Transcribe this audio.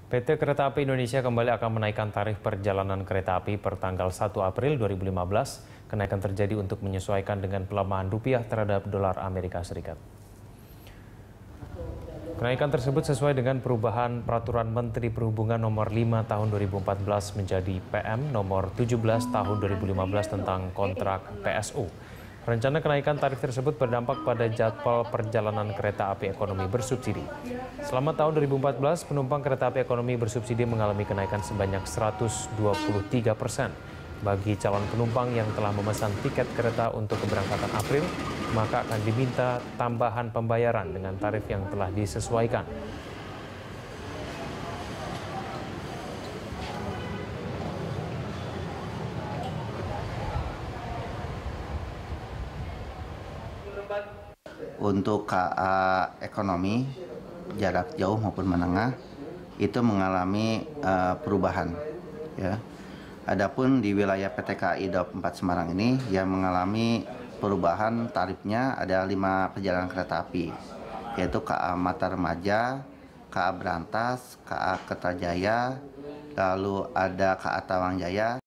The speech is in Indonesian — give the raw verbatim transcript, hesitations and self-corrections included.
P T Kereta Api Indonesia kembali akan menaikkan tarif perjalanan kereta api per tanggal satu April dua ribu lima belas. Kenaikan terjadi untuk menyesuaikan dengan pelemahan rupiah terhadap dolar Amerika Serikat. Kenaikan tersebut sesuai dengan perubahan Peraturan Menteri Perhubungan Nomor lima Tahun dua ribu empat belas menjadi P M Nomor tujuh belas Tahun dua ribu lima belas tentang kontrak P S U. Rencana kenaikan tarif tersebut berdampak pada jadwal perjalanan kereta api ekonomi bersubsidi. Selama tahun dua ribu empat belas, penumpang kereta api ekonomi bersubsidi mengalami kenaikan sebanyak seratus dua puluh tiga persen. Bagi calon penumpang yang telah memesan tiket kereta untuk keberangkatan April, maka akan diminta tambahan pembayaran dengan tarif yang telah disesuaikan. Untuk K A ekonomi jarak jauh maupun menengah itu mengalami uh, perubahan, ya. Adapun di wilayah P T K A I Daob empat Semarang ini yang mengalami perubahan tarifnya ada lima perjalanan kereta api, yaitu K A Mata Remaja, K A Berantas, K A Kertajaya, lalu ada K A Tawang Jaya.